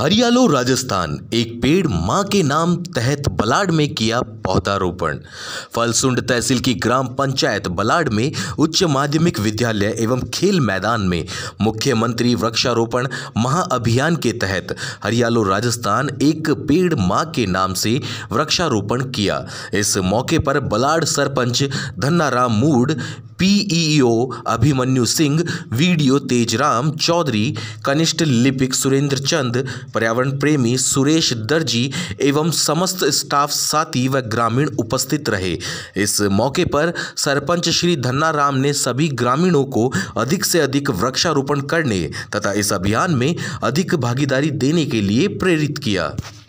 हरियालो राजस्थान एक पेड़ मां के नाम तहत बलाड में किया पौधारोपण। फलसुंड तहसील की ग्राम पंचायत बलाड में उच्च माध्यमिक विद्यालय एवं खेल मैदान में मुख्यमंत्री वृक्षारोपण महाअभियान के तहत हरियालो राजस्थान एक पेड़ मां के नाम से वृक्षारोपण किया। इस मौके पर बलाड सरपंच धन्नाराम मूड, पीईओ अभिमन्यु सिंह, वीडियो तेजराम चौधरी, कनिष्ठ लिपिक सुरेंद्र चंद, पर्यावरण प्रेमी सुरेश दर्जी एवं समस्त स्टाफ साथी व ग्रामीण उपस्थित रहे। इस मौके पर सरपंच श्री धन्नाराम ने सभी ग्रामीणों को अधिक से अधिक वृक्षारोपण करने तथा इस अभियान में अधिक भागीदारी देने के लिए प्रेरित किया।